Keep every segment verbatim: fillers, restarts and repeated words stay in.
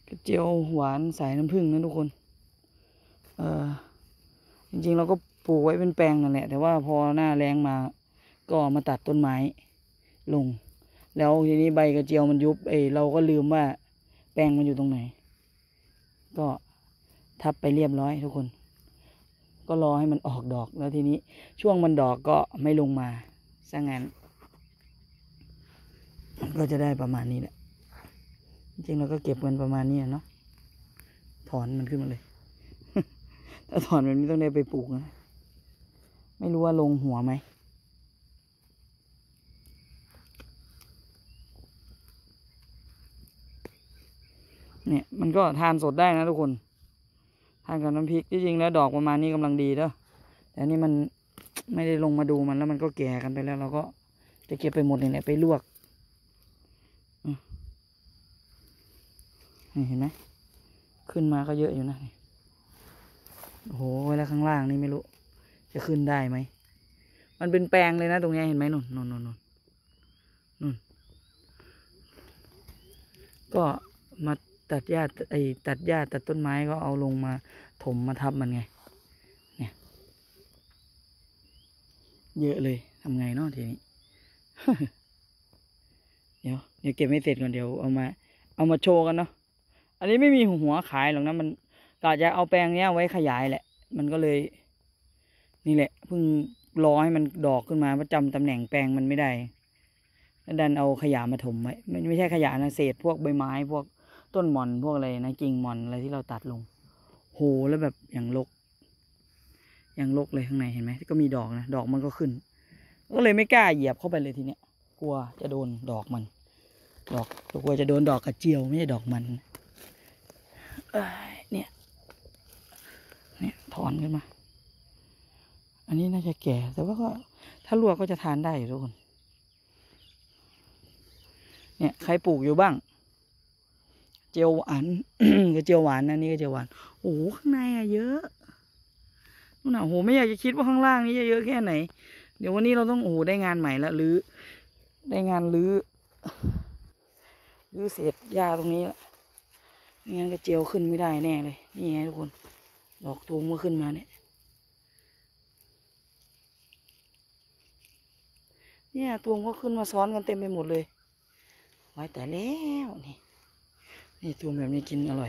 กระเจียวหวานสายน้ำผึ้งนะทุกคนเออจริงๆเราก็ปลูกไว้เป็นแปลงนั่นแหละแต่ว่าพอหน้าแรงมาก็มาตัดต้นไม้ลงแล้วทีนี้ใบกระเจียวมันยุบเอ้เราก็ลืมว่าแปลงมันอยู่ตรงไหนก็ทับไปเรียบร้อยทุกคนก็รอให้มันออกดอกแล้วทีนี้ช่วงมันดอกก็ไม่ลงมาซะงั้นก็จะได้ประมาณนี้แหละจริงๆเราก็เก็บเงินประมาณนี้เนาะถอนมันขึ้นมาเลย ถ้าถอนมันไม่ต้องได้ไปปลูกนะไม่รู้ว่าลงหัวไหมเนี่ยมันก็ทานสดได้นะทุกคนทานกับน้ำพริกที่จริงแล้วดอกประมาณนี้กำลังดีเด้อแต่นี่มันไม่ได้ลงมาดูมันแล้วมันก็แก่กันไปแล้วเราก็จะเก็บไปหมดนี่แหละไปลวกนี่เห็นไหมขึ้นมาก็เยอะอยู่นะโอ้โหแล้วข้างล่างนี่ไม่รู้จะขึ้นได้ไหมมันเป็นแปลงเลยนะตรงนี้เห็นไหมนุ่นนุ่นนุ่นนุ่นก็มาตัดหญ้าไอ้ตัดหญ้าตัดต้นไม้ก็เอาลงมาถมมาทับมันไงเนี่ยเยอะเลยทำไงเนาะทีนี้ เดี๋ยวเดี๋ยวเก็บไม่เสร็จก่อนเดี๋ยวเอามาเอามาโชว์กันเนาะอันนี้ไม่มีหัวขายหรอกนะมันกะจะเอาแปลงเนี้ยไว้ขยายแหละมันก็เลยนี่แหละเพิ่งรอให้มันดอกขึ้นมาประจำตำแหน่งแปลงมันไม่ได้แล้วดันเอาขยะมาถมไว้ไม่ไม่ใช่ขยะนะเศษพวกใบไม้พวกต้นหม่อนพวกอะไรนะกิ่งหม่อนอะไรที่เราตัดลงโหแล้วแบบอย่างรกอย่างรกเลยข้างในเห็นไหมก็มีดอกนะดอกมันก็ขึ้นก็เลยไม่กล้าเหยียบเข้าไปเลยทีเนี้ยกลัวจะโดนดอกมันดอกกลัวจะโดนดอกกระเจียวไม่ใช่ดอกมันเนี่ยเนี่ยถอนขึ้นมาอันนี้น่าจะแก่แต่ว่าก็ถ้าลวกก็จะทานได้อยู่ทุกคนเนี่ยใครปลูกอยู่บ้างเจียวหวาน ก็เจียวหวานนะนี่ก็เจียวหวานโอ้โหข้างในอะเยอะนู่นน่ะโอ้โหไม่อยากจะคิดว่าข้างล่างนี้จะเยอะแค่ไหนเดี๋ยววันนี้เราต้องโอ้โหได้งานใหม่แล้วหรือได้งานรื้อรื้อเศษหญ้าตรงนี้ละไม่งั้นก็เจียวขึ้นไม่ได้แน่เลยนี่ไงทุกคนดอกตูมก็ขึ้นมาเนี่ยเนี่ยตูมก็ขึ้นมาซ้อนกันเต็มไปหมดเลยไว้แต่แล้วนี่นี่ตูมแบบนี้กินอร่อย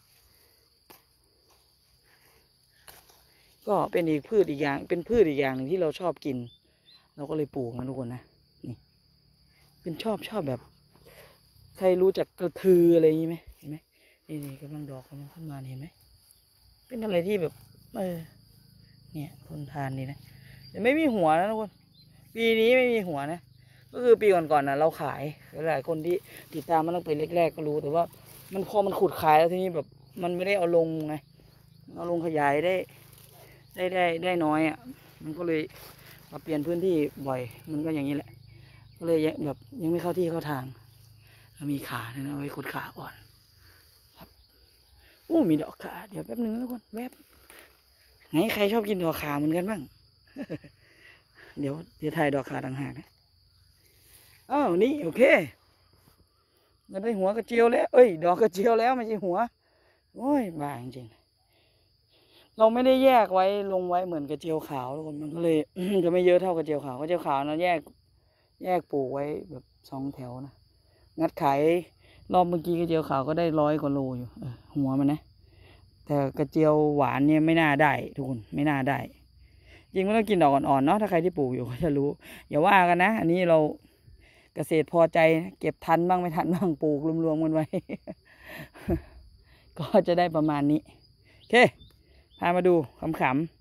ก็เป็นอีกพืชอีกอย่างเป็นพืชอีกอย่างหนึ่งที่เราชอบกินเราก็เลยปลูกนะทุกคนนะนี่เป็นชอบชอบแบบใครรู้จักกระทืออะไรอย่างนี้ไหมเห็นไหมนี่นี่กำลังดอกกำลังขึ้นมาเห็นไหมเป็นอะไรที่แบบเออเนี่ยทนทานดีนะแต่ไม่มีหัวนะทุกคนปีนี้ไม่มีหัวนะก็คือปีก่อนๆนะเราขายหลายคนที่ติดตามมันตั้งแต่แรกๆก็รู้แต่ว่ามันพอมันขุดขายแล้วทีนี้แบบมันไม่ได้เอาลงไงเอาลงขยายได้ได้ได้ได้น้อยอ่ะมันก็เลยมาเปลี่ยนพื้นที่บ่อยมันก็อย่างนี้แหละก็เลยแบบยังไม่เข้าที่เข้าทางมีขาเนี่ยนะไว้ขุดขาก่อนครับโอ้มีดอกขาเดี๋ยวแป๊บนึงนะทุกคนแป๊บไหนใครชอบกินดอกขาเหมือนกันบ้าง เดี๋ยวเดี๋ยวถ่ายดอกขาต่างหากนะอ้าวนี่โอเคเราได้หัวกระเจียวแล้วเอ้ยดอกกระเจียวแล้วไม่ใช่หัวโอ้ยบ้าจริงๆเราไม่ได้แยกไว้ลงไว้เหมือนกระเจียวขาวทุกคนมันก็เลย จะไม่เยอะเท่ากระเจียวขาวกระเจียวขาวเราแยกแยกปลูกไว้แบบสองแถวนะงัดขายรอบเมื่อกี้กระเจียวขาวก็ได้ร้อยกว่าโลอยู่หัวมันนะแต่กระเจียวหวานเนี่ยไม่น่าได้ทุกคนไม่น่าได้จริงมันต้องกินดอกอ่อนๆเนาะถ้าใครที่ปลูกอยู่ก็จะรู้อย่าว่ากันนะอันนี้เราเกษตรพอใจเก็บทันบ้างไม่ทันบ้างปลูกรวมๆกันไว้ ก็จะได้ประมาณนี้โอเคพามาดูขำๆ